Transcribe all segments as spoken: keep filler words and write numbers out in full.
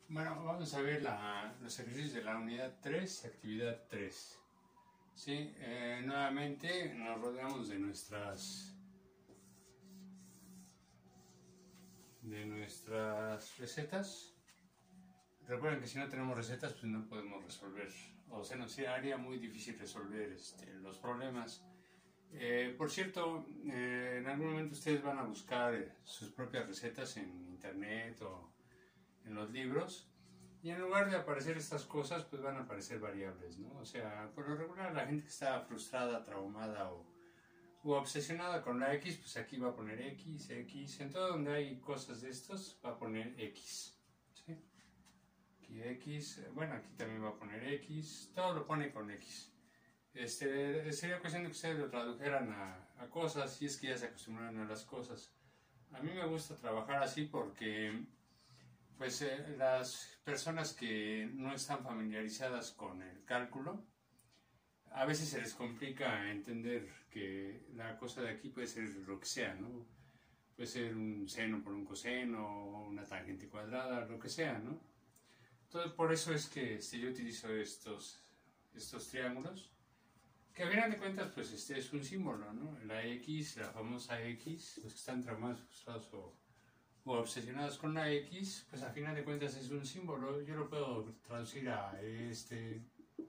Bueno, vamos a ver la, los ejercicios de la unidad tres, actividad tres. ¿Sí? Eh, nuevamente nos rodeamos de nuestras, de nuestras recetas. Recuerden que si no tenemos recetas, pues no podemos resolver, o sea, nos haría muy difícil resolver este, los problemas. Eh, por cierto, eh, en algún momento ustedes van a buscar eh, sus propias recetas en internet o en los libros, y en lugar de aparecer estas cosas, pues van a aparecer variables, ¿no? O sea, por lo regular la gente que está frustrada, traumada o, o obsesionada con la X, pues aquí va a poner X, X, en todo donde hay cosas de estos va a poner X, ¿sí? Aquí X, bueno, aquí también va a poner X, todo lo pone con X. Este, sería cuestión de que ustedes lo tradujeran a, a cosas, si es que ya se acostumbraron a las cosas. A mí me gusta trabajar así porque pues eh, las personas que no están familiarizadas con el cálculo, a veces se les complica entender que la cosa de aquí puede ser lo que sea, ¿no? Puede ser un seno por un coseno, una tangente cuadrada, lo que sea, ¿no? Entonces por eso es que este, yo utilizo estos, estos triángulos, que a final de cuentas pues este es un símbolo, ¿no? La X, la famosa X, los que están traumados, frustrados o, o obsesionados con la X, pues a final de cuentas es un símbolo. Yo lo puedo traducir a este,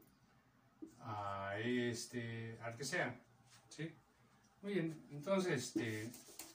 a este, al que sea, ¿sí? Muy bien, entonces, este,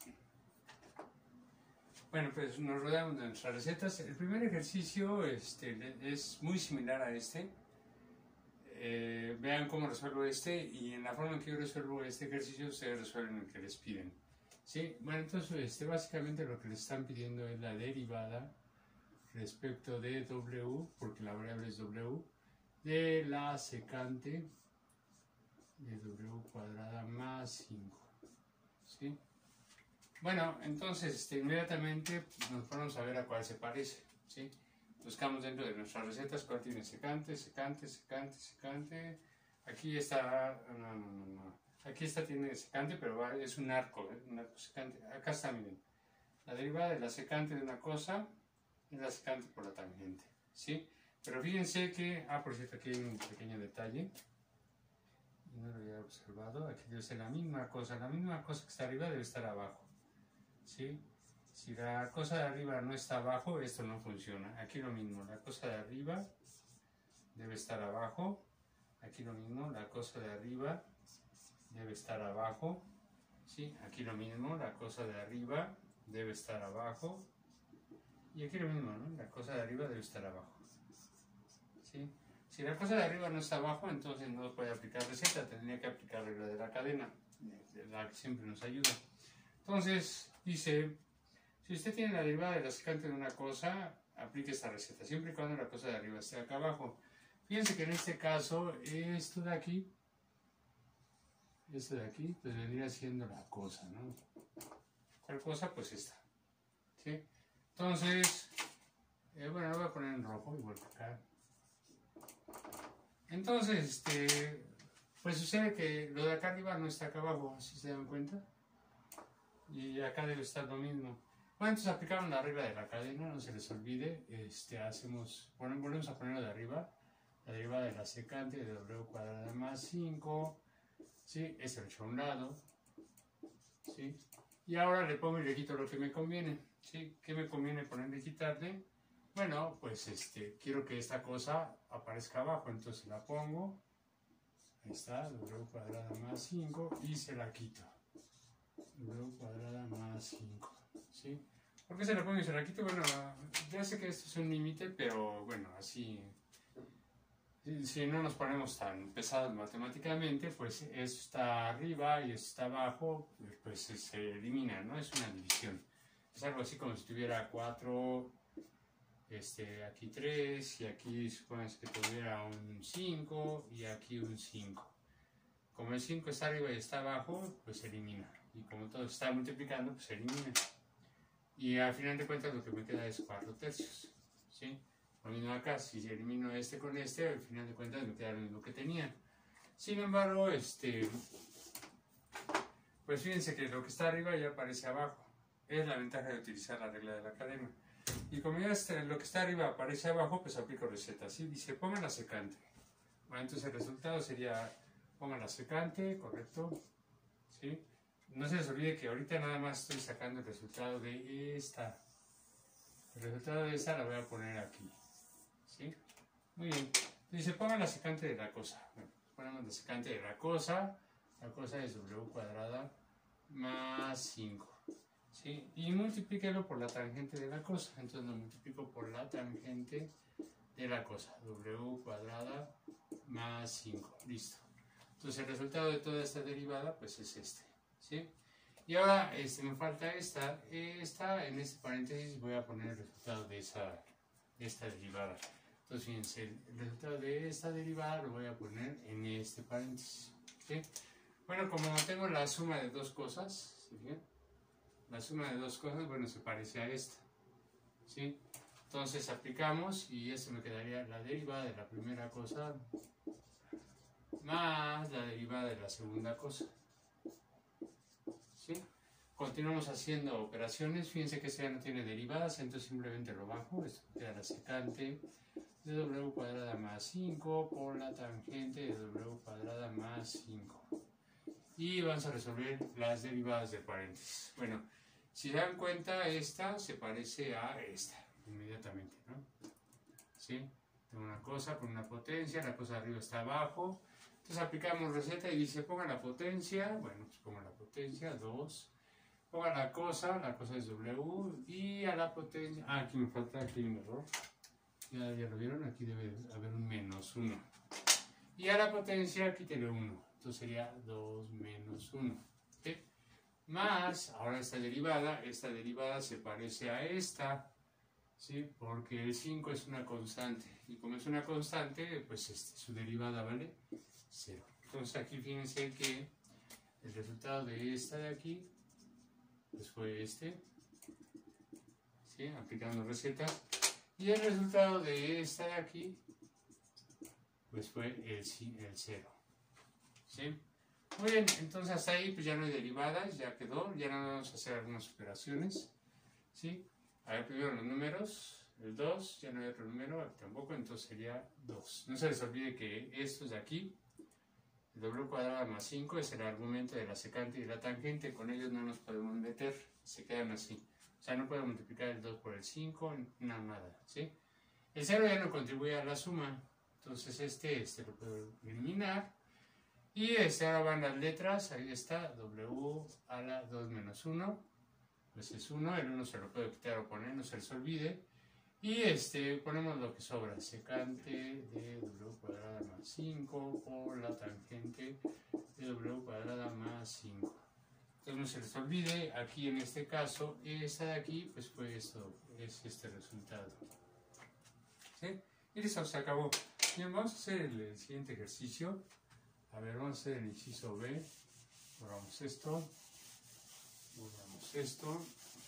bueno, pues nos rodeamos de nuestras recetas. El primer ejercicio este, es muy similar a este. Eh, vean cómo resuelvo este, y en la forma en que yo resuelvo este ejercicio ustedes resuelven el que les piden, ¿sí? Bueno, entonces este, básicamente lo que les están pidiendo es la derivada respecto de W, porque la variable es W, de la secante de W cuadrada más cinco, ¿sí? Bueno, entonces este, inmediatamente nos ponemos a ver a cuál se parece, ¿sí? Buscamos dentro de nuestras recetas cuál tiene secante, secante, secante, secante. Aquí está, no, no, no, no. Aquí está tiene secante, pero es un arco, ¿eh? Un arco secante. Acá está, miren. La derivada de la secante de una cosa es la secante por la tangente, ¿sí? Pero fíjense que, ah, por cierto, aquí hay un pequeño detalle. No lo había observado. Aquí debe ser la misma cosa. La misma cosa que está arriba debe estar abajo, ¿sí? Si la cosa de arriba no está abajo, esto no funciona. Aquí lo mismo, la cosa de arriba debe estar abajo. Aquí lo mismo, la cosa de arriba debe estar abajo. ¿Sí? Aquí lo mismo, la cosa de arriba debe estar abajo. Y aquí lo mismo, ¿no? La cosa de arriba debe estar abajo. ¿Sí? Si la cosa de arriba no está abajo, entonces no puede aplicar receta. Tendría que aplicar regla de la cadena, la que siempre nos ayuda. Entonces, dice... Si usted tiene la derivada de la secante de una cosa, aplique esta receta, siempre y cuando la cosa de arriba esté acá abajo. Fíjense que en este caso, esto de aquí, esto de aquí, pues vendría siendo la cosa, ¿no? ¿Cuál cosa? Pues esta, ¿sí? Entonces, eh, bueno, lo voy a poner en rojo, igual que acá. Entonces, este, pues sucede que lo de acá arriba no está acá abajo, ¿sí se dan cuenta? Y acá debe estar lo mismo. Bueno, entonces aplicaron la regla de la cadena, no se les olvide, este, hacemos, bueno, volvemos a ponerlo de arriba, la derivada de la secante de W cuadrada más cinco, ¿sí? Este lo echo a un lado, ¿sí? Y ahora le pongo y le quito lo que me conviene, ¿sí? ¿Qué me conviene ponerle y quitarle? Bueno, pues este, quiero que esta cosa aparezca abajo, entonces la pongo, ahí está, W cuadrada más cinco, y se la quito, W cuadrada más cinco. ¿Sí? ¿Por qué se la pongo y se la quito? Bueno, ya sé que esto es un límite, pero bueno, así, si, si no nos ponemos tan pesados matemáticamente, pues esto está arriba y esto está abajo, pues se elimina, ¿no? Es una división. Es algo así como si tuviera cuatro, este, aquí tres, y aquí supones que tuviera un cinco, y aquí un cinco. Como el cinco está arriba y está abajo, pues se elimina. Y como todo se está multiplicando, pues se elimina. Y al final de cuentas lo que me queda es cuatro tercios, ¿sí? Lo mismo acá, si elimino este con este, al final de cuentas me queda lo mismo que tenía. Sin embargo, este, pues fíjense que lo que está arriba ya aparece abajo. Es la ventaja de utilizar la regla de la cadena. Y como ya está, lo que está arriba aparece abajo, pues aplico receta, ¿sí? Dice, pongan la secante. Bueno, entonces el resultado sería, pongan la secante, correcto, ¿sí? No se les olvide que ahorita nada más estoy sacando el resultado de esta. El resultado de esta la voy a poner aquí, ¿sí? Muy bien. Dice, pongan la secante de la cosa. Bueno, ponemos la secante de la cosa. La cosa es W cuadrada más cinco. ¿Sí? Y multiplíquelo por la tangente de la cosa. Entonces lo multiplico por la tangente de la cosa. W cuadrada más cinco. Listo. Entonces el resultado de toda esta derivada pues es este. ¿Sí? Y ahora este, me falta esta. Esta en este paréntesis voy a poner el resultado de, esa, de esta derivada. Entonces fíjense, el resultado de esta derivada lo voy a poner en este paréntesis. ¿Sí? Bueno, como tengo la suma de dos cosas, ¿sí? ¿Bien? La suma de dos cosas, bueno, se parece a esta, ¿sí? Entonces aplicamos y esto me quedaría la derivada de la primera cosa más la derivada de la segunda cosa, ¿sí? Continuamos haciendo operaciones, fíjense que este ya no tiene derivadas, entonces simplemente lo bajo, esto queda la secante de W cuadrada más cinco por la tangente de W cuadrada más cinco. Y vamos a resolver las derivadas del paréntesis. Bueno, si se dan cuenta, esta se parece a esta, inmediatamente, ¿no? ¿Sí? Tengo una cosa con una potencia, la cosa de arriba está abajo. Entonces aplicamos receta y dice, pongan la potencia, bueno, pues pongan la potencia, dos. Pongan la cosa, la cosa es W, y a la potencia, ah, aquí me falta, aquí hay un error. Ya, ya lo vieron, aquí debe haber un menos uno. Y a la potencia, quítale uno. Entonces sería dos menos uno. ¿Sí? Más, ahora esta derivada, esta derivada se parece a esta, ¿sí? Porque el cinco es una constante. Y como es una constante, pues este, su derivada vale cero. Entonces aquí fíjense que el resultado de esta de aquí, pues fue este, ¿sí? Aplicando recetas. Y el resultado de esta de aquí, pues fue el, el cero. ¿Sí? Muy bien, entonces hasta ahí pues ya no hay derivadas, ya quedó, ya no vamos a hacer algunas operaciones. ¿Sí? A ver, primero los números, el dos, ya no hay otro número, aquí tampoco, entonces sería dos. No se les olvide que estos de aquí, el W cuadrada más cinco es el argumento de la secante y de la tangente, con ellos no nos podemos meter, se quedan así. O sea, no puedo multiplicar el dos por el cinco, no, nada, ¿sí? El cero ya no contribuye a la suma, entonces este, este lo puedo eliminar. Y este, ahora van las letras, ahí está, W a la dos menos uno, pues es uno, el uno se lo puedo quitar o poner, no se les olvide. Y este, ponemos lo que sobra, secante de W cuadrada más cinco por la tangente de W cuadrada más cinco. Entonces no se les olvide, aquí en este caso, esta de aquí, pues fue esto, es este resultado. ¿Sí? Y listo, se acabó. Bien, vamos a hacer el, el siguiente ejercicio. A ver, vamos a hacer el inciso B. Borramos esto. Borramos esto.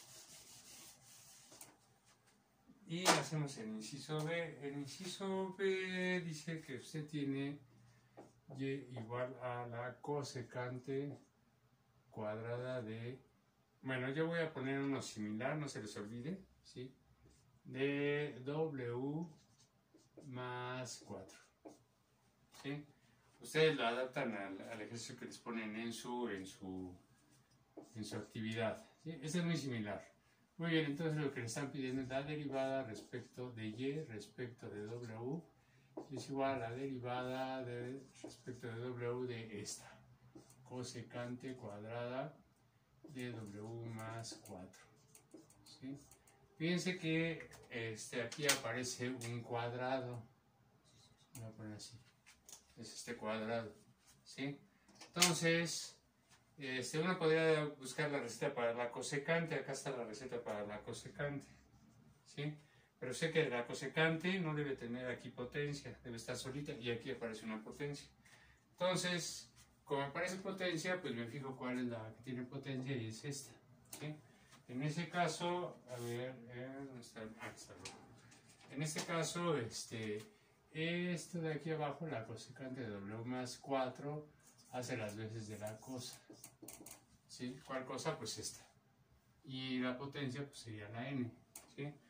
Y hacemos el inciso B. El inciso B dice que usted tiene y igual a la cosecante cuadrada de... Bueno, yo voy a poner uno similar, no se les olvide, ¿sí? De W más cuatro. ¿Sí? Ustedes lo adaptan al, al ejercicio que les ponen en su, en su, en su actividad. ¿Sí? Este es muy similar. Muy bien, entonces lo que le están pidiendo es la derivada respecto de Y respecto de W. Es igual a la derivada de, respecto de W de esta. Cosecante cuadrada de W más cuatro. ¿Sí? Fíjense que este, aquí aparece un cuadrado. Voy a poner así. Es este cuadrado, ¿sí? Entonces, este, uno podría buscar la receta para la cosecante, acá está la receta para la cosecante, ¿sí? Pero sé que la cosecante no debe tener aquí potencia, debe estar solita y aquí aparece una potencia. Entonces, como aparece potencia, pues me fijo cuál es la que tiene potencia y es esta, ¿sí? En ese caso, a ver, eh, ¿dónde está? Ah, está rojo. En este caso, este... esto de aquí abajo, la cosecante de W más cuatro, hace las veces de la cosa. ¿Sí? ¿Cuál cosa? Pues esta. Y la potencia pues sería la N. ¿Sí?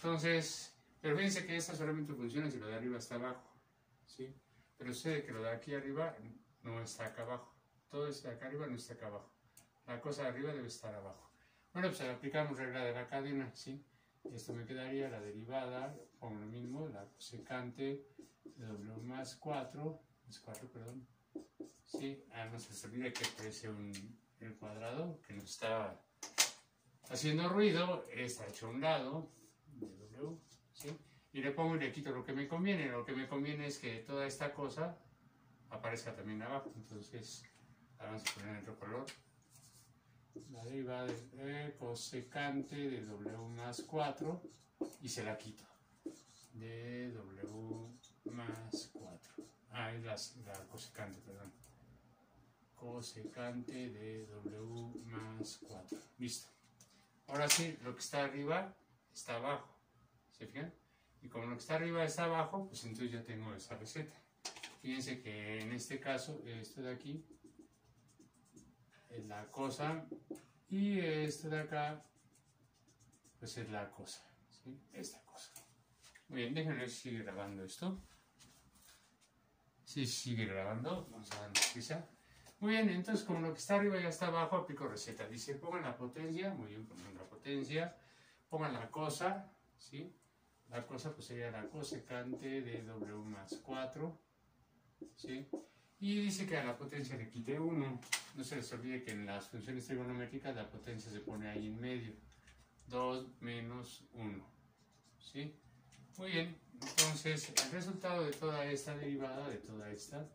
Entonces, pero fíjense que esta solamente funciona si lo de arriba está abajo, ¿sí? Pero sucede que lo de aquí arriba no está acá abajo. Todo esto de acá arriba no está acá abajo. La cosa de arriba debe estar abajo. Bueno, pues aplicamos regla de la cadena, ¿sí? Esto me quedaría la derivada, pongo lo mismo, la cosecante de W más cuatro, más cuatro, perdón, ¿sí? Ah, no se olvida que aparece un, el cuadrado que nos está haciendo ruido, está hecho a un lado, de W, ¿sí? Y le pongo y le quito lo que me conviene. Lo que me conviene es que toda esta cosa aparezca también abajo. Entonces, la vamos a poner en otro color. La derivada de cosecante de W más cuatro y se la quito. De W más cuatro. Ah, es la, la cosecante, perdón. Cosecante de W más cuatro. Listo. Ahora sí, lo que está arriba está abajo. ¿Se fijan? Y como lo que está arriba está abajo, pues entonces ya tengo esa receta. Fíjense que en este caso, esto de aquí es la cosa y esto de acá, pues es la cosa, ¿sí? Esta cosa. Muy bien, déjenme ver si sigue grabando esto. Sí, sigue grabando. Vamos a darnos prisa. Muy bien, entonces como lo que está arriba ya está abajo, aplico receta. Dice, pongan la potencia, muy bien, pongan la potencia, pongan la cosa, ¿sí? La cosa pues sería la cosecante de W más cuatro, ¿sí? Y dice que a la potencia le quite uno. No se les olvide que en las funciones trigonométricas la potencia se pone ahí en medio. dos menos uno, ¿sí? Muy bien, entonces el resultado de toda esta derivada, de toda esta,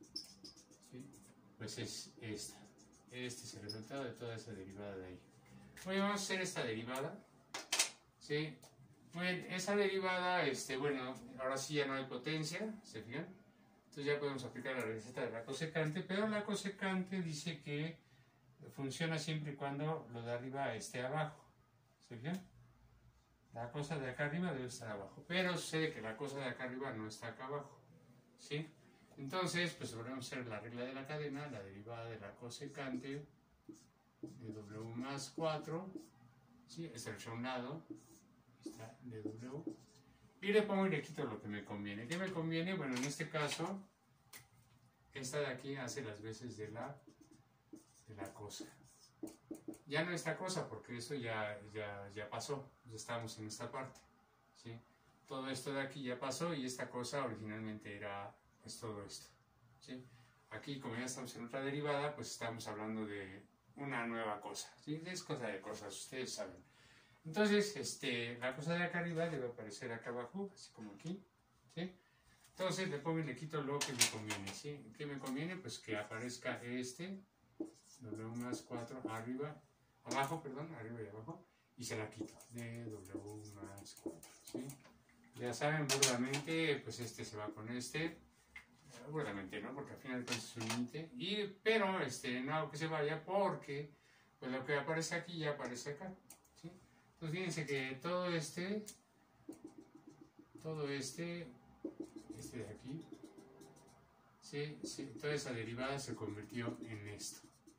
¿sí? Pues es esta. Este es el resultado de toda esa derivada de ahí. Muy bien, vamos a hacer esta derivada, ¿sí? Muy bien, esa derivada, este, bueno, ahora sí ya no hay potencia, ¿se fijan? Entonces ya podemos aplicar la receta de la cosecante, pero la cosecante dice que funciona siempre y cuando lo de arriba esté abajo, ¿se fijan? La cosa de acá arriba debe estar abajo, pero sucede que la cosa de acá arriba no está acá abajo, ¿sí? Entonces, pues volvemos a hacer la regla de la cadena, la derivada de la cosecante de W más cuatro, ¿sí? Está hecho a un lado, está de W, y le pongo y le quito lo que me conviene. ¿Qué me conviene? Bueno, en este caso, esta de aquí hace las veces de la, de la cosa. Ya no esta cosa, porque esto ya, ya, ya pasó, ya estamos en esta parte, ¿sí? Todo esto de aquí ya pasó y esta cosa originalmente era pues todo esto, ¿sí? Aquí, como ya estamos en otra derivada, pues estamos hablando de una nueva cosa, ¿sí? Es cosa de cosas, ustedes saben. Entonces, este, la cosa de acá arriba debe aparecer acá abajo, así como aquí, ¿sí? Entonces le pongo y le quito lo que me conviene, ¿sí? ¿Qué me conviene? Pues que aparezca este, W más cuatro arriba, abajo, perdón, arriba y abajo, y se la quito, de W más cuatro, ¿sí? Ya saben, burdamente, pues este se va con este, burdamente, ¿no? Porque al final de cuentas es un límite, y, pero este, no hago que se vaya porque, pues lo que aparece aquí ya aparece acá, ¿sí? Entonces fíjense que todo este, todo este, este de aquí, ¿sí? Sí, toda esa derivada se convirtió en esto,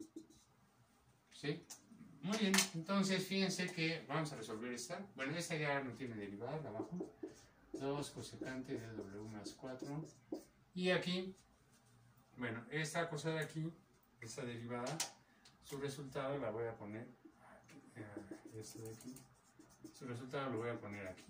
¿sí? Muy bien, entonces fíjense que vamos a resolver esta. Bueno, esta ya no tiene derivada, la abajo. dos cosecante de W más cuatro. Y aquí, bueno, esta cosa de aquí, esta derivada, su resultado la voy a poner aquí, eh, esto de aquí. Su resultado lo voy a poner aquí.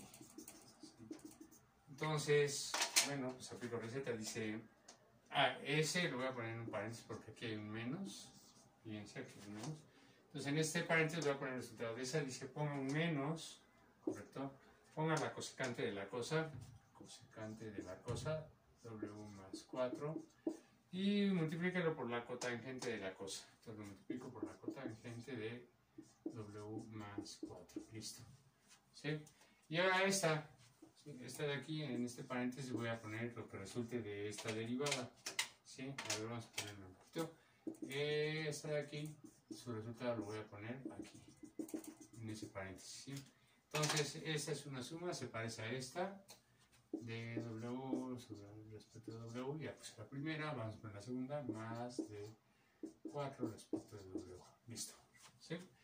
Entonces, bueno, pues aplico receta, dice, ah, ese lo voy a poner en un paréntesis porque aquí hay un menos. Fíjense, aquí hay un menos. Entonces en este paréntesis voy a poner el resultado de esa, dice ponga un menos, correcto, ponga la cosecante de la cosa, cosecante de la cosa, W más cuatro, y multiplícalo por la cotangente de la cosa. Entonces lo multiplico por la cotangente de W más cuatro, listo. ¿Sí? Y ahora esta, ¿sí? Esta de aquí, en este paréntesis voy a poner lo que resulte de esta derivada, ¿sí? A ver, vamos a ponerlo un poquito. Eh, esta de aquí, su resultado lo voy a poner aquí, en ese paréntesis, ¿sí? Entonces, esta es una suma, se parece a esta, de W sobre respecto a W, ya puse la primera, vamos a poner la segunda, más de cuatro respecto de W, listo, ¿sí?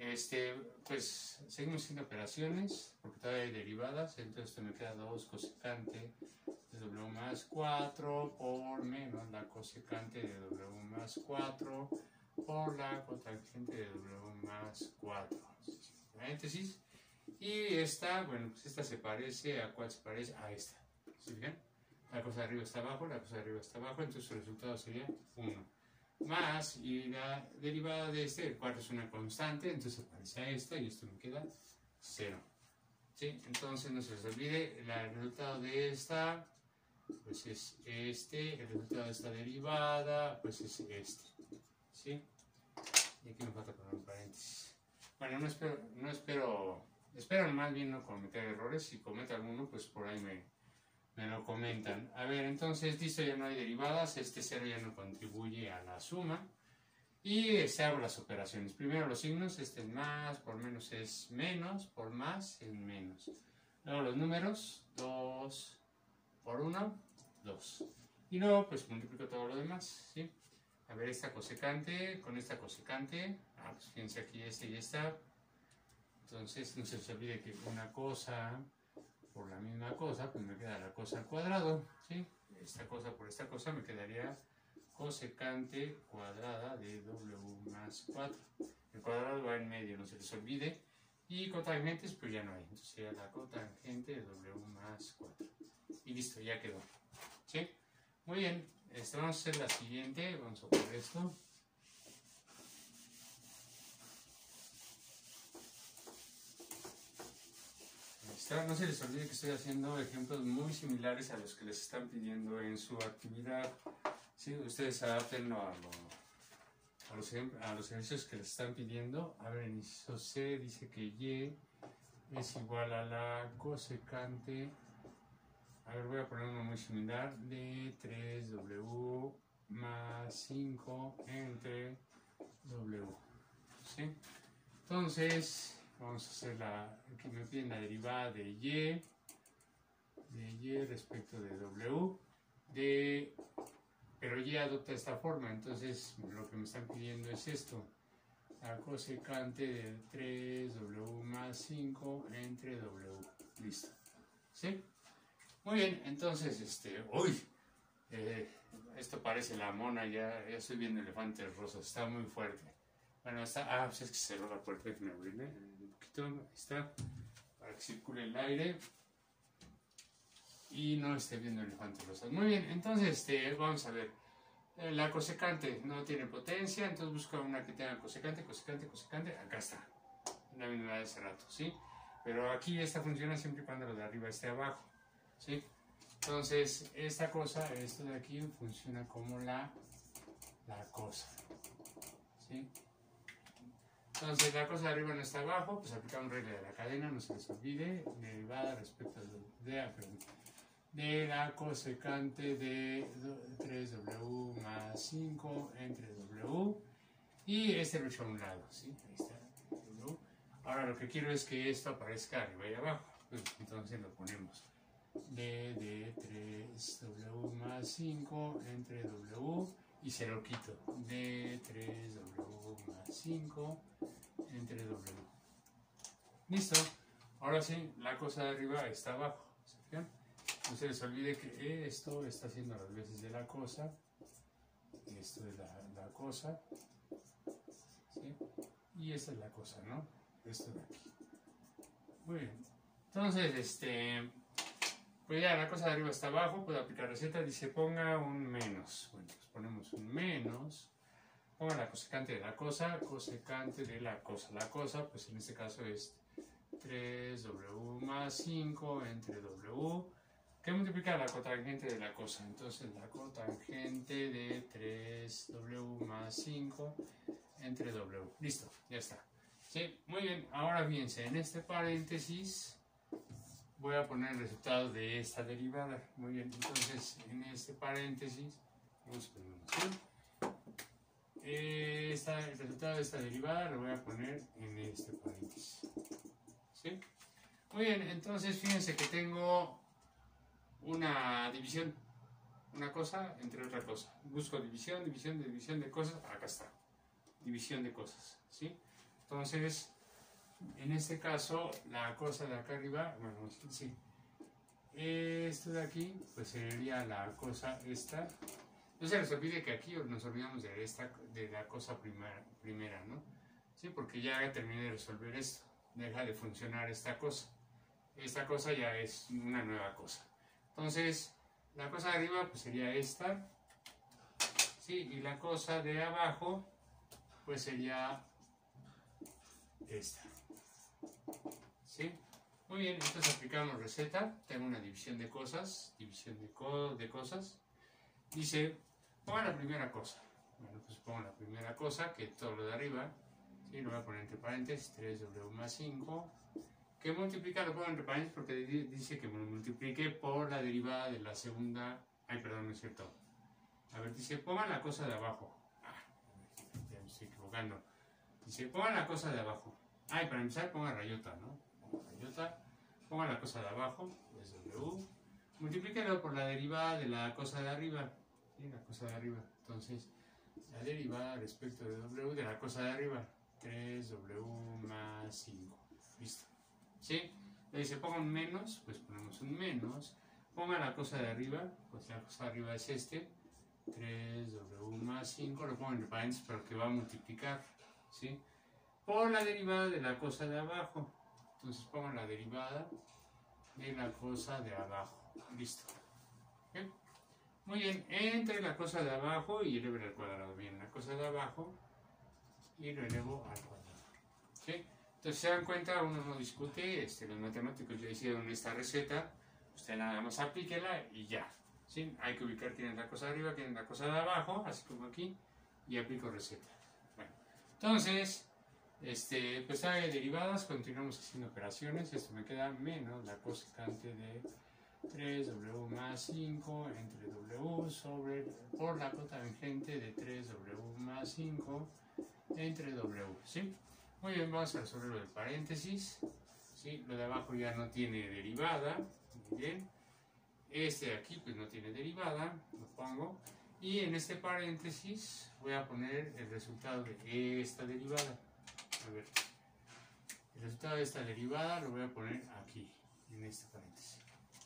Este, pues seguimos haciendo operaciones, porque todavía hay derivadas, entonces esto me queda dos cosecante de W más cuatro por menos la cosecante de W más cuatro por la cotangente de W más cuatro. Paréntesis. Y esta, bueno, pues esta se parece a cuál se parece a esta. ¿Sí bien? La cosa de arriba está abajo, la cosa de arriba está abajo, entonces el resultado sería uno. Más, y la derivada de este, el cuatro es una constante, entonces se parece a esta y esto me queda cero. ¿Sí? Entonces no se les olvide, la, el resultado de esta, pues es este, el resultado de esta derivada, pues es este. ¿Sí? Y aquí me falta poner un paréntesis. Bueno, no espero, no espero, espero más bien no cometer errores, si cometo alguno, pues por ahí me, me lo comentan. A ver, entonces, listo, ya no hay derivadas, este cero ya no contribuye a la suma. Y se hago las operaciones. Primero los signos, este es más, por menos es menos, por más es menos. Luego los números, dos por uno, dos. Y luego pues multiplico todo lo demás, ¿sí? A ver, esta cosecante con esta cosecante. Ah, pues fíjense aquí este y esta. Entonces no se les olvide que una cosa por la misma cosa, pues me queda la cosa al cuadrado, ¿sí? Esta cosa por esta cosa me quedaría cosecante cuadrada de W más cuatro. El cuadrado va en medio, no se les olvide. Y cotangentes, pues ya no hay. Entonces sería la cotangente de W más cuatro. Y listo, ya quedó. ¿Sí? Muy bien. Este, vamos a hacer la siguiente. Vamos a poner esto. No se les olvide que estoy haciendo ejemplos muy similares a los que les están pidiendo en su actividad. ¿Sí? Ustedes adaptenlo a, lo, a, los, a los ejercicios que les están pidiendo. A ver, en inciso C dice que Y es igual a la cosecante. A ver, voy a poner uno muy similar. De tres W más cinco entre W. ¿Sí? Entonces, vamos a hacer la, aquí me piden la derivada de Y, de Y respecto de W, de, pero Y adopta esta forma, entonces lo que me están pidiendo es esto, la cosecante de tres W más cinco entre W, listo, ¿sí? Muy bien, entonces, este, uy, eh, esto parece la mona, ya, ya estoy viendo elefantes rosas, está muy fuerte. Bueno, está, ah, pues es que cerró la puerta, déjenme abrirle un poquito, ahí está, para que circule el aire y no esté viendo elefantes rosas. Muy bien, entonces, este, vamos a ver, eh, la cosecante no tiene potencia, entonces busco una que tenga cosecante, cosecante, cosecante, acá está, la misma de hace rato, ¿sí? Pero aquí esta funciona siempre y cuando lo de arriba esté abajo, ¿sí? Entonces, esta cosa, esto de aquí, funciona como la, la cosa, ¿sí? Entonces la cosa de arriba no está abajo, pues aplicamos regla de la cadena, no se les olvide, derivada respecto de, de, de la cosecante de tres W más cinco entre W, y este lo echo a un lado, ¿sí? Ahí está, W. Ahora lo que quiero es que esto aparezca arriba y abajo, pues entonces lo ponemos d de tres W más cinco entre W, y se lo quito, de tres W más cinco entre W. Listo. Ahora sí, la cosa de arriba está abajo. ¿Se fijan? No se les olvide que esto está haciendo las veces de la cosa. Esto es la, la cosa. ¿Sí? Y esta es la cosa, ¿no? Esto de aquí. Muy bien. Entonces, este... pues ya la cosa de arriba está abajo, puedo aplicar receta, dice ponga un menos. Bueno, pues ponemos un menos, ponga la cosecante de la cosa, cosecante de la cosa. La cosa, pues en este caso es tres W más cinco entre W, que multiplica la cotangente de la cosa. Entonces la cotangente de tres W más cinco entre W. Listo, ya está. ¿Sí? Muy bien, ahora fíjense, en este paréntesis voy a poner el resultado de esta derivada. Muy bien, entonces en este paréntesis, vamos a poner así. Esta, el resultado de esta derivada lo voy a poner en este paréntesis. ¿Sí? Muy bien, entonces fíjense que tengo una división, una cosa entre otra cosa. Busco división, división, división de cosas, acá está. División de cosas, ¿sí? Entonces, En este caso, la cosa de acá arriba, bueno, sí, esto de aquí, pues sería la cosa esta. No se les olvide que aquí nos olvidamos de, esta, de la cosa primera, primera, ¿no? Sí, porque ya terminé de resolver esto. Deja de funcionar esta cosa. Esta cosa ya es una nueva cosa. Entonces, la cosa de arriba pues sería esta. Sí, y la cosa de abajo pues sería esta. ¿Sí? Muy bien, entonces aplicamos receta. Tengo una división de cosas. División de, co de cosas. Dice, ponga la primera cosa. Bueno, pues pongo la primera cosa, que todo lo de arriba. ¿Sí? Lo voy a poner entre paréntesis, tres doble más cinco. Que multiplica, lo pongo entre paréntesis porque dice que me lo multiplique por la derivada de la segunda. Ay, perdón, no es cierto. A ver, dice, pongan la cosa de abajo. Ah, ya me estoy equivocando. Dice, pongan la cosa de abajo. Ay, para empezar, ponga rayota, ¿no? Ponga rayota. Pongan la cosa de abajo, es W. Multiplíquelo por la derivada de la cosa de arriba. ¿Sí? La cosa de arriba. Entonces, la derivada respecto de W de la cosa de arriba. tres doble más cinco. Listo. ¿Sí? Le dice, pongan un menos, pues ponemos un menos. Pongan la cosa de arriba, pues la cosa de arriba es este. tres doble más cinco, lo pongo entre paréntesis, pero que va a multiplicar. ¿Sí? Por la derivada de la cosa de abajo. Entonces pongan la derivada de la cosa de abajo. Listo. ¿Okay? Muy bien, entre la cosa de abajo y elevo al cuadrado. Bien, la cosa de abajo y lo elevo al cuadrado. ¿Sí? Entonces se dan cuenta, uno no discute, este, los matemáticos ya hicieron esta receta, usted nada más aplíquela y ya. ¿Sí? Hay que ubicar quién es la cosa de arriba, quién es la cosa de abajo, así como aquí, y aplico receta. Bueno, entonces, este, pues hay derivadas, continuamos haciendo operaciones, esto me queda menos la cosecante de tres doble más cinco entre W sobre, por la cotangente de tres doble más cinco entre W, ¿sí? Muy bien, vamos a resolver lo del paréntesis, ¿sí? Lo de abajo ya no tiene derivada, muy bien. Este de aquí pues no tiene derivada, lo pongo. Y en este paréntesis voy a poner el resultado de esta derivada. A ver, el resultado de esta derivada lo voy a poner aquí, en este paréntesis.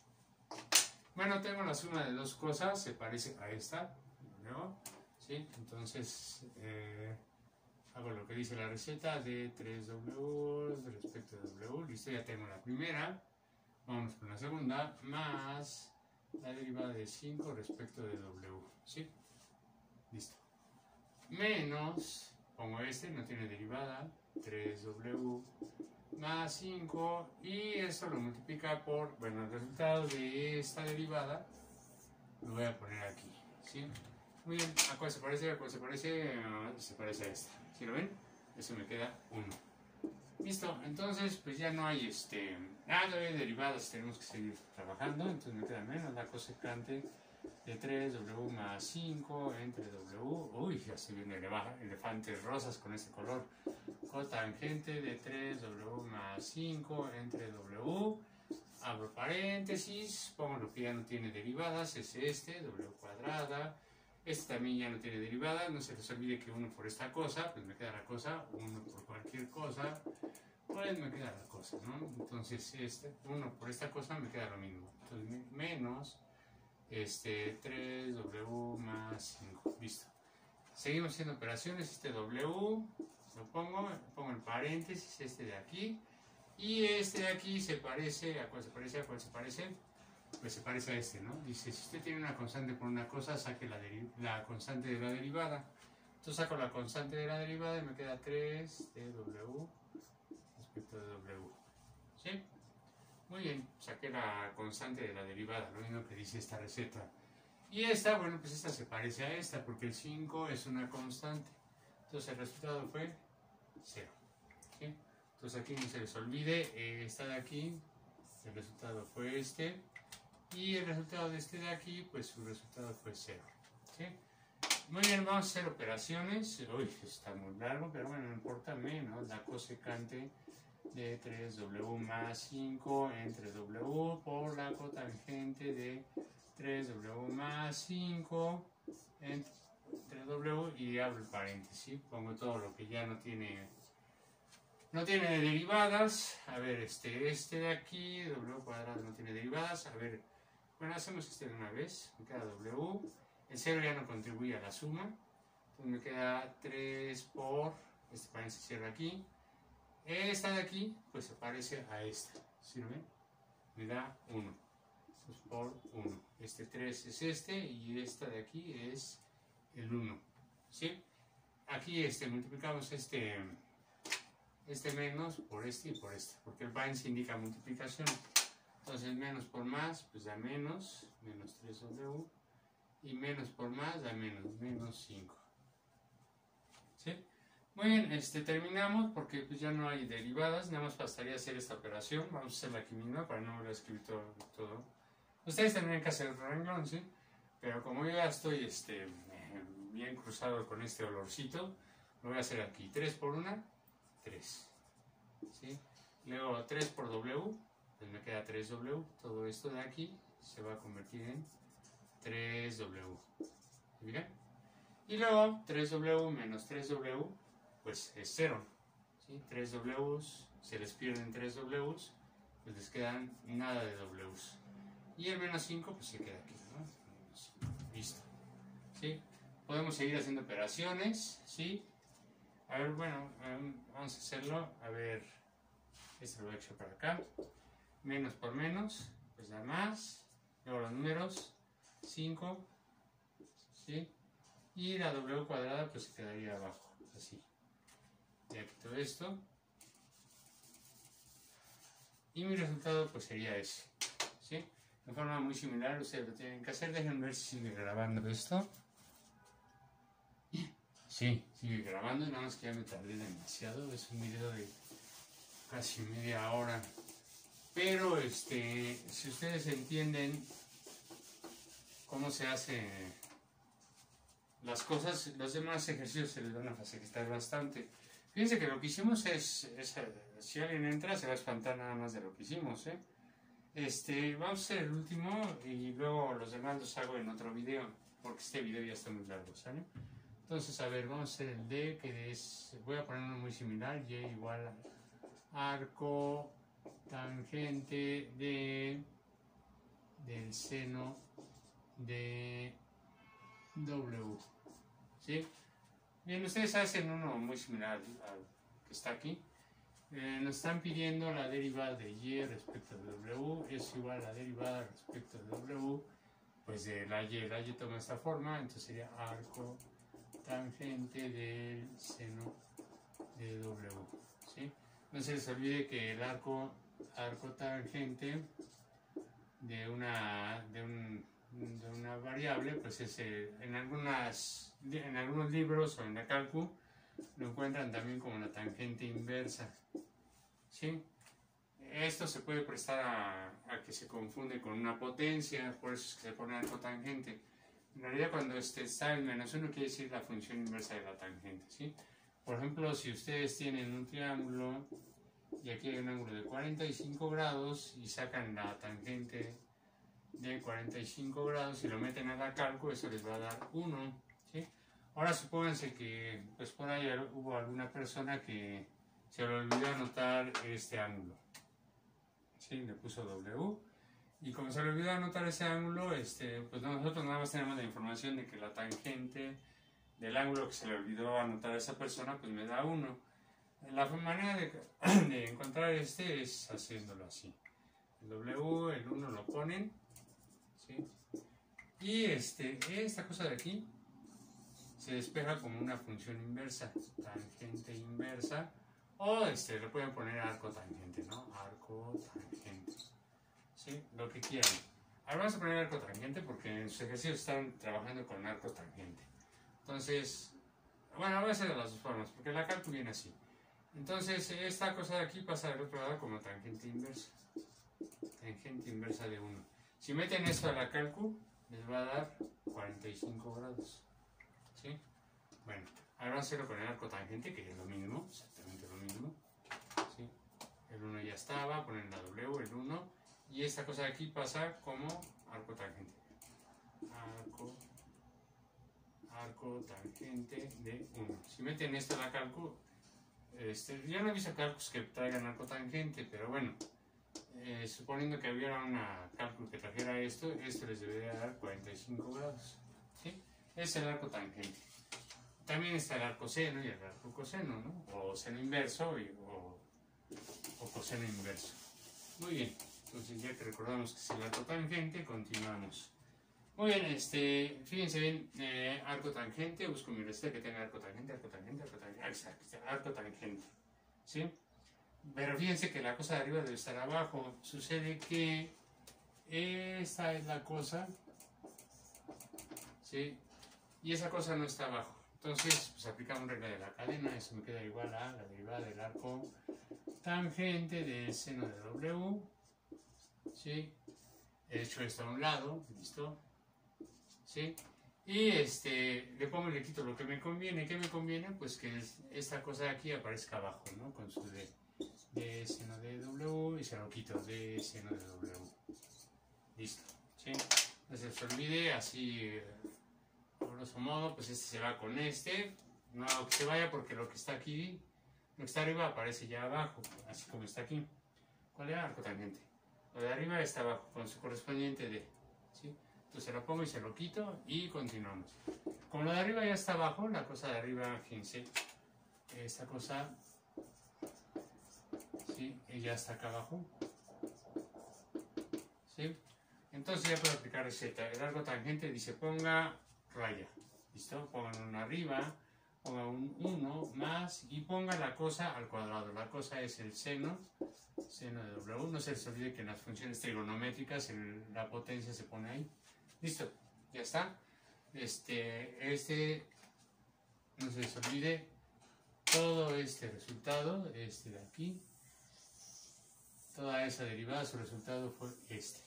Bueno, tengo la suma de dos cosas, se parece a esta, ¿no? ¿Sí? Entonces, eh, hago lo que dice la receta de tres W respecto a W. Listo, ya tengo la primera. Vamos con la segunda, más la derivada de cinco respecto de W. ¿Sí? Listo. Menos, pongo este, no tiene derivada, tres W más cinco. Y esto lo multiplica por, bueno, el resultado de esta derivada lo voy a poner aquí. ¿Sí? Muy bien, ¿a cuál se parece? ¿A cuál se parece? Uh, se parece a esta. ¿Sí lo ven? Eso me queda uno. Listo, entonces pues ya no hay este... Ah, no hay derivadas, tenemos que seguir trabajando. Entonces me queda menos la cosecante de tres W más cinco entre W. Uy, ya se vienen elefantes rosas con este color. Cotangente de tres W más cinco entre W. Abro paréntesis, pongo lo que ya no tiene derivadas, es este, W cuadrada. Este también ya no tiene derivada, no se les olvide que uno por esta cosa, pues me queda la cosa, uno por cualquier cosa, pues me queda la cosa, ¿no? Entonces, este, uno por esta cosa me queda lo mismo. Entonces, menos este, tres W más cinco, listo. Seguimos haciendo operaciones, este W, lo pongo, pongo en paréntesis, este de aquí, y este de aquí se parece, ¿a cuál se parece? ¿A cuál se parece? Pues se parece a este, ¿no? Dice, si usted tiene una constante por una cosa, saque la, la constante de la derivada. Entonces saco la constante de la derivada y me queda tres de W respecto de W. ¿Sí? Muy bien, saqué la constante de la derivada, lo mismo que dice esta receta. Y esta, bueno, pues esta se parece a esta, porque el cinco es una constante. Entonces el resultado fue cero. ¿Sí? Entonces aquí no se les olvide, eh, esta de aquí, el resultado fue este. Y el resultado de este de aquí, pues su resultado fue cero. ¿Sí? Muy bien, vamos a hacer operaciones. Uy, está muy largo, pero bueno, no importa, menos la cosecante de tres W más cinco entre W por la cotangente de tres W más cinco entre W y abro el paréntesis. Pongo todo lo que ya no tiene No tiene derivadas. A ver, este, este de aquí, W cuadrado no tiene derivadas. A ver, bueno, hacemos este de una vez. Me queda W. El cero ya no contribuye a la suma. Entonces me queda tres por, este paréntesis cierra aquí. Esta de aquí, pues se parece a esta. ¿Sí lo ven? Me da uno. Pues por uno. Este tres es este y esta de aquí es el uno. ¿Sí? Aquí este, multiplicamos este, este menos por este y por este. Porque el paréntesis indica multiplicación. Entonces menos por más, pues da menos. Menos tres W. Y menos por más da menos. Menos cinco. ¿Sí? Muy bien, este, terminamos porque pues, ya no hay derivadas, nada más bastaría hacer esta operación. Vamos a hacerla aquí misma para no volver a escribir todo, todo. Ustedes tendrían que hacer el renglón, ¿sí? Pero como yo ya estoy este, bien cruzado con este olorcito, lo voy a hacer aquí. tres por uno, tres. ¿Sí? Luego tres por W, pues me queda tres W. Todo esto de aquí se va a convertir en tres W. ¿Bien? Y luego tres W menos tres W, pues es cero. ¿Sí? tres Ws, se les pierden tres Ws, pues les quedan nada de Ws. Y el menos cinco, pues se queda aquí, ¿no? Listo. ¿Sí? Podemos seguir haciendo operaciones, ¿sí? A ver, bueno, um, vamos a hacerlo. A ver, este lo voy a echar para acá. Menos por menos, pues da más. Luego los números, cinco, ¿sí? Y la W cuadrada pues se quedaría abajo, así. Ya quito esto. Y mi resultado pues sería ese, ¿sí? De forma muy similar ustedes lo tienen que hacer. Déjenme ver si sigue grabando esto. Sí, sigue grabando, nada más que ya me tardé demasiado. Es un video de casi media hora. Pero este, si ustedes entienden cómo se hace las cosas, los demás ejercicios se les van a facilitar bastante. Fíjense que lo que hicimos es, es, si alguien entra se va a espantar nada más de lo que hicimos, ¿eh? Este, vamos a hacer el último y luego los demás los hago en otro video, porque este video ya está muy largo, ¿sale? Entonces, a ver, vamos a hacer el D, que es, voy a poner uno muy similar, Y igual a arco tangente de del seno de W, ¿sí? Bien, ustedes hacen uno muy similar al que está aquí. Eh, nos están pidiendo la derivada de Y respecto de W, es igual a la derivada respecto de W, pues de la Y, la Y toma esta forma, entonces sería arco tangente del seno de W, ¿sí? No se les olvide que el arco, arco tangente de una, de, un, de una variable, pues es eh, en, algunas, en algunos libros o en la cálculo lo encuentran también como la tangente inversa, ¿sí? Esto se puede prestar a, a que se confunde con una potencia, por eso es que se pone arco tangente. En realidad cuando este está en menos uno quiere decir la función inversa de la tangente, ¿sí? Por ejemplo, si ustedes tienen un triángulo y aquí hay un ángulo de cuarenta y cinco grados y sacan la tangente de cuarenta y cinco grados y lo meten a la cálculo, eso les va a dar uno, ¿sí? Ahora supónganse que pues por ahí hubo alguna persona que se le olvidó anotar este ángulo, ¿sí? Le puso W y como se le olvidó anotar ese ángulo, este, pues nosotros nada más tenemos la información de que la tangente del ángulo que se le olvidó anotar a esa persona pues me da uno. La manera de, de encontrar este es haciéndolo así. El W, el uno lo ponen, ¿sí? Y este, esta cosa de aquí se despeja como una función inversa, tangente inversa, o este, le pueden poner arco tangente, ¿no? Arco tangente, ¿sí? Lo que quieran. Ahora vamos a poner arco tangente porque en sus ejercicios están trabajando con arco tangente. Entonces, bueno, voy a hacer de las dos formas, porque la cálculo viene así. Entonces, esta cosa de aquí pasa del otro lado como tangente inversa. Tangente inversa de uno. Si meten esto a la cálculo, les va a dar cuarenta y cinco grados. ¿Sí? Bueno, ahora vamos a hacerlo con el arco tangente, que es lo mismo, exactamente lo mismo. ¿Sí? El uno ya estaba, ponen la W, el uno. Y esta cosa de aquí pasa como arco tangente. Arco, arco tangente de uno. Si meten esto a la cálculo, Este, yo no he visto cálculos que traigan arco tangente, pero bueno, eh, suponiendo que hubiera una cálculo que trajera esto, esto les debería dar cuarenta y cinco grados. ¿Sí? Es el arco tangente. También está el arco seno y el arco coseno, ¿no? O seno inverso y, o, o coseno inverso. Muy bien, entonces ya que recordamos que es el arco tangente, continuamos. Muy bien, este, fíjense bien, eh, arco tangente, busco mi receta que tenga arco tangente, arco tangente, arco tangente, exacto, arco tangente, ¿sí? Pero fíjense que la cosa de arriba debe estar abajo. Sucede que esta es la cosa, ¿sí? Y esa cosa no está abajo. Entonces, pues aplicamos regla de la cadena, eso me queda igual a la derivada del arco tangente del seno de W, ¿sí? He hecho esto a un lado, ¿listo? ¿Sí? Y este, le pongo y le quito lo que me conviene. ¿Qué me conviene? Pues que esta cosa de aquí aparezca abajo, ¿no? Con su D, D seno de W y se lo quito, D seno de W. Listo, ¿sí? No se les olvide, así, por grosso modo, pues este se va con este. No que se vaya porque lo que está aquí, lo que está arriba aparece ya abajo, así como está aquí. ¿Cuál era? Arco tangente. Lo de arriba está abajo, con su correspondiente D, ¿sí? Entonces se lo pongo y se lo quito y continuamos. Como lo de arriba ya está abajo, la cosa de arriba, fíjense, esta cosa, ¿sí? Ya está acá abajo, ¿sí? Entonces ya puedo aplicar receta. El arco tangente dice ponga raya, ¿listo? Pongan uno arriba, ponga un uno más y ponga la cosa al cuadrado. La cosa es el seno, seno de W. No se les olvide que en las funciones trigonométricas el, la potencia se pone ahí. Listo, ya está. Este, este, no se les olvide, todo este resultado, este de aquí, toda esa derivada, su resultado fue este.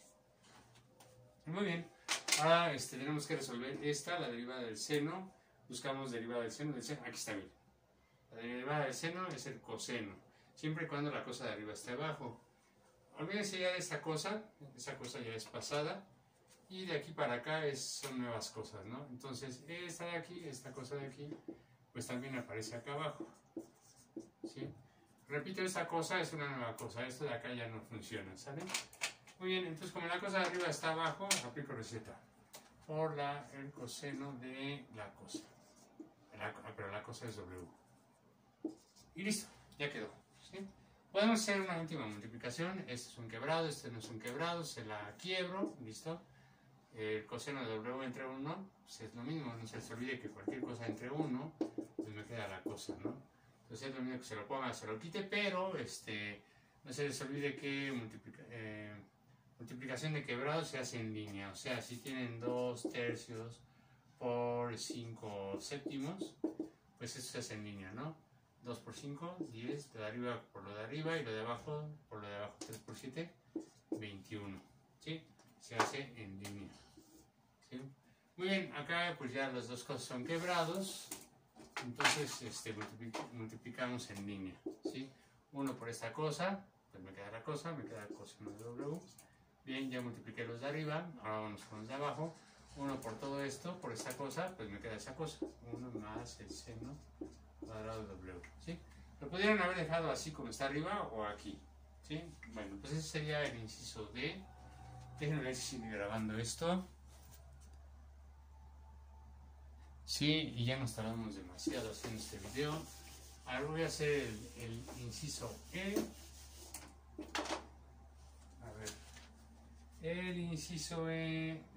Muy bien, ahora este, tenemos que resolver esta, la derivada del seno. Buscamos derivada del seno, del seno, aquí está bien. La derivada del seno es el coseno, siempre y cuando la cosa de arriba esté abajo. Olvídense ya de esta cosa, esa cosa ya es pasada. Y de aquí para acá es, son nuevas cosas, ¿no? Entonces, esta de aquí, esta cosa de aquí, pues también aparece acá abajo, ¿sí? Repito, esta cosa es una nueva cosa, esto de acá ya no funciona, ¿sale? Muy bien, entonces como la cosa de arriba está abajo, aplico receta por la, el coseno de la cosa. La, pero la cosa es W. Y listo, ya quedó, ¿sí? Podemos hacer una última multiplicación, este es un quebrado, este no es un quebrado, se la quiebro, ¿listo? El coseno de W entre uno, pues es lo mismo, no se les olvide que cualquier cosa entre uno, pues me queda la cosa, ¿no? Entonces es lo mismo que se lo ponga, se lo quite, pero este, no se les olvide que multiplica, eh, multiplicación de quebrado se hace en línea, o sea, si tienen dos tercios por cinco séptimos, pues eso se hace en línea, ¿no? dos por cinco, diez, lo de arriba por lo de arriba y lo de abajo por lo de abajo, tres por siete, veintiuno, ¿sí? Se hace en línea, ¿sí? Muy bien, acá pues ya las dos cosas son quebrados, entonces este, multiplic multiplicamos en línea, ¿sí? Uno por esta cosa, pues me queda la cosa, me queda el coseno de W. Bien, ya multipliqué los de arriba, ahora vamos con los de abajo. Uno por todo esto, por esta cosa, pues me queda esa cosa, uno más el seno cuadrado de W, ¿sí? Lo pudieran haber dejado así como está arriba o aquí, ¿sí? Bueno, pues ese sería el inciso D. Déjenme ver si sigue grabando esto. Sí, y ya nos tardamos demasiado haciendo este video. Ahora voy a hacer el, el inciso E. A ver. El inciso E. Eh,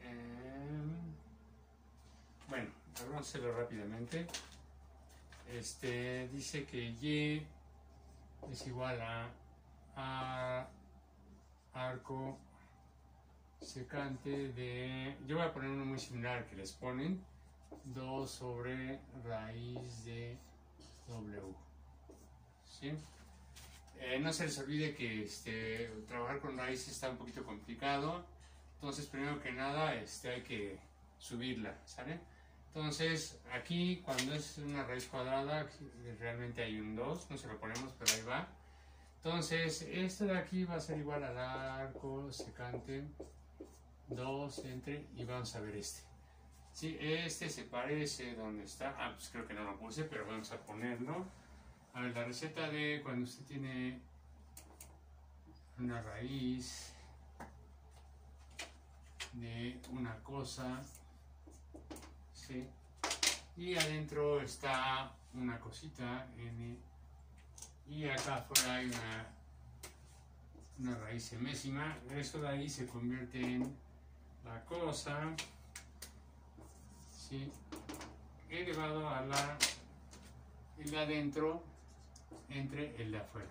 bueno, vamos a hacerlo rápidamente. Este dice que Y es igual a, a arco secante de, yo voy a poner uno muy similar que les ponen, dos sobre raíz de W, ¿sí? Eh, no se les olvide que este, trabajar con raíz está un poquito complicado, entonces primero que nada este, hay que subirla, ¿sale? Entonces aquí cuando es una raíz cuadrada realmente hay un dos, no se lo ponemos pero ahí va. Entonces esto de aquí va a ser igual al arco secante dos entre, y vamos a ver este. Sí, este se parece donde está, ah pues creo que no lo puse, pero vamos a ponerlo. A ver, la receta de cuando usted tiene una raíz de una cosa, ¿sí? Y adentro está una cosita n, y acá afuera hay una, una raíz enésima. Eso de ahí se convierte en la cosa, ¿sí? Elevado a la, el de adentro entre el de afuera,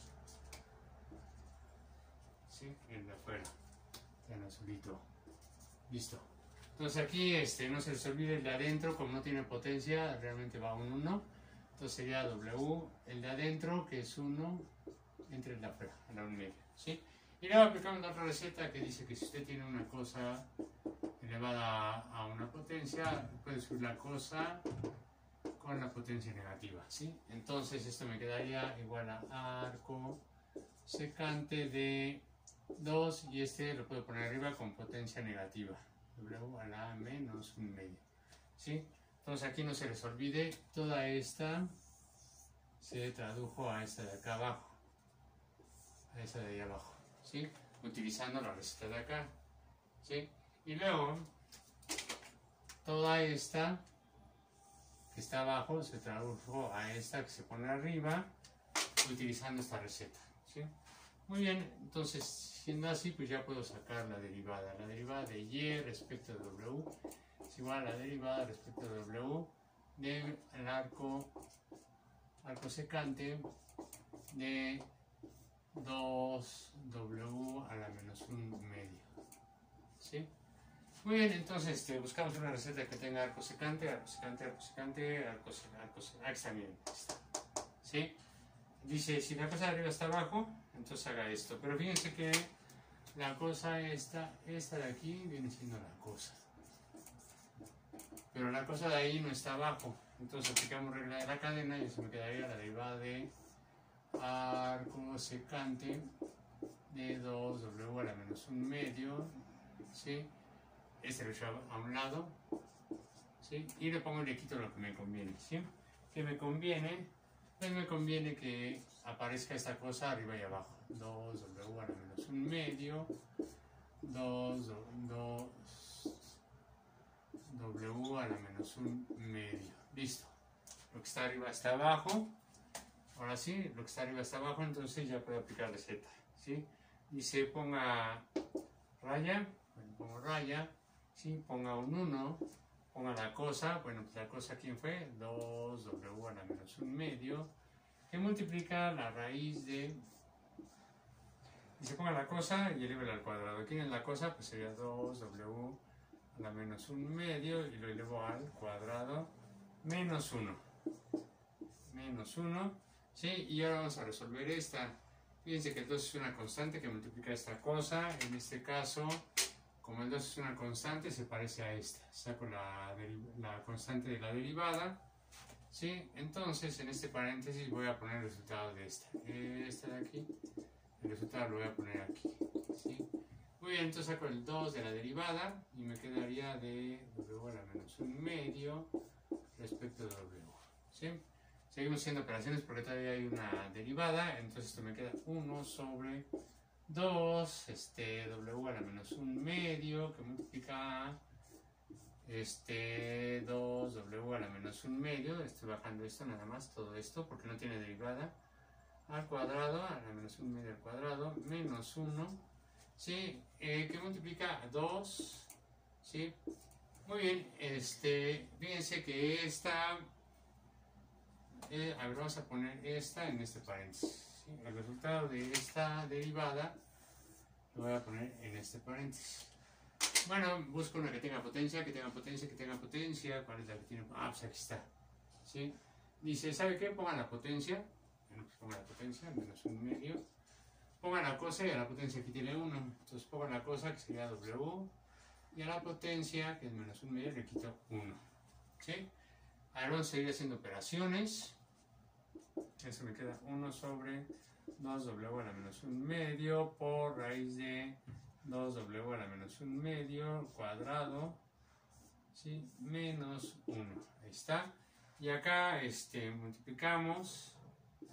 ¿sí? El de afuera, en azulito. Listo. Entonces aquí este, no se les olvide el de adentro, como no tiene potencia, realmente va a un uno. Entonces sería W, el de adentro, que es uno, entre el de afuera, a la un medio, ¿sí? Y luego aplicamos la otra receta que dice que si usted tiene una cosa elevada a una potencia, puede subir la cosa con la potencia negativa, ¿sí? Entonces esto me quedaría igual a arco secante de dos, y este lo puedo poner arriba con potencia negativa, W a la menos un medio, ¿sí? Entonces aquí no se les olvide, toda esta se tradujo a esta de acá abajo, a esta de ahí abajo, ¿sí? Utilizando la receta de acá, ¿sí? Y luego toda esta que está abajo se tradujo a esta que se pone arriba, utilizando esta receta, ¿sí? Muy bien, entonces siendo así, pues ya puedo sacar la derivada. La derivada de y respecto de w es igual a la derivada respecto de w del arco, arco secante de dos w a la menos un medio, ¿sí? Muy bien, entonces este, buscamos una receta que tenga arco secante, arco secante, arco secante, arco secante, arco secante, aquí también está, ¿sí? Dice, si la cosa de arriba está abajo, entonces haga esto. Pero fíjense que la cosa esta, esta de aquí viene siendo la cosa. Pero la cosa de ahí no está abajo. Entonces aplicamos regla de la cadena y eso me quedaría la derivada de arco secante de dos w a la menos un medio, ¿sí? Este lo llevo a un lado, ¿sí? Y le pongo y le quito lo que me conviene, ¿sí? Que me conviene, pues me conviene que aparezca esta cosa arriba y abajo. dos w a la menos un medio, dos w a la menos un medio. Listo. Lo que está arriba está abajo. Ahora sí, lo que está arriba está abajo, entonces ya puedo aplicar la z, ¿sí? Dice ponga raya, bueno, pongo raya, ¿sí? Ponga un uno, ponga la cosa, bueno, pues la cosa, ¿quién fue? dos w a la menos un medio, que multiplica la raíz de, y se ponga la cosa y eleva al cuadrado. ¿Quién es la cosa? Pues sería dos w a la menos un medio, y lo elevo al cuadrado, menos uno, menos uno, ¿sí? Y ahora vamos a resolver esta. Fíjense que el dos es una constante que multiplica esta cosa. En este caso, como el dos es una constante, se parece a esta. Saco la, la constante de la derivada, ¿sí? Entonces, en este paréntesis voy a poner el resultado de esta. Esta de aquí, el resultado lo voy a poner aquí, ¿sí? Muy bien, entonces saco el dos de la derivada y me quedaría de w a la menos un medio respecto de w, ¿sí? Seguimos haciendo operaciones porque todavía hay una derivada, entonces esto me queda uno sobre dos, este, w a la menos un medio, que multiplica este, dos w a la menos un medio, estoy bajando esto nada más, todo esto, porque no tiene derivada, al cuadrado, a la menos un medio al cuadrado, menos uno, ¿sí? Eh, que multiplica dos, ¿sí? Muy bien, este, fíjense que esta... Eh, a ver, vamos a poner esta en este paréntesis, ¿sí? El resultado de esta derivada lo voy a poner en este paréntesis. Bueno, busco una que tenga potencia, que tenga potencia, que tenga potencia. ¿Cuál es la que tiene? Ah, pues aquí está, ¿sí? Dice, ¿sabe qué? Pongan la potencia. Bueno, pues pongan la potencia, menos un medio. Pongan la cosa y a la potencia aquí tiene uno. Entonces pongan la cosa, que sería W. Y a la potencia, que es menos un medio, le quito uno, ¿sí? Ahora vamos a seguir haciendo operaciones. Eso me queda uno sobre dos w a la menos un medio por raíz de dos w a la menos un medio cuadrado, ¿sí? Menos uno. Ahí está. Y acá este, multiplicamos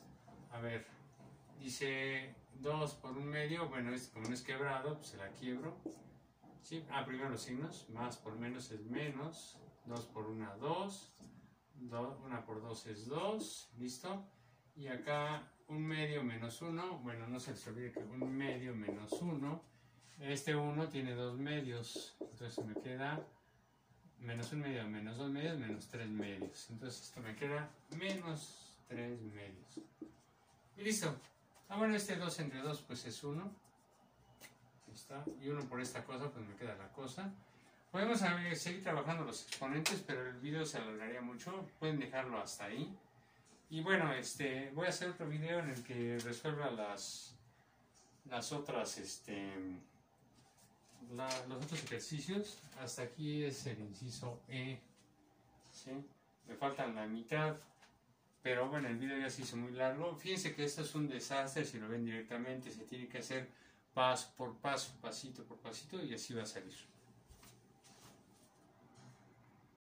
A ver, dice dos por un medio, bueno, es, como no es quebrado, pues se la quiebro. ¿Sí? Ah, primero los signos, más por menos es menos, dos por una, dos, una por dos es dos, ¿listo? Y acá un medio menos uno, bueno, no se les olvide que un medio menos uno, este uno tiene dos medios, entonces me queda menos un medio, menos dos medios, menos tres medios. Entonces esto me queda menos tres medios. Y listo. Ah, bueno, este dos entre dos pues es uno. Ahí está. Y uno por esta cosa pues me queda la cosa. Podemos a ver, seguir trabajando los exponentes, pero el video se alargaría mucho. Pueden dejarlo hasta ahí. Y bueno, este, voy a hacer otro video en el que resuelva las, las otras, este... La, los otros ejercicios. Hasta aquí es el inciso E, ¿sí? Me faltan la mitad, pero bueno, el video ya se hizo muy largo. Fíjense que esto es un desastre si lo ven directamente, se tiene que hacer paso por paso, pasito por pasito, y así va a salir.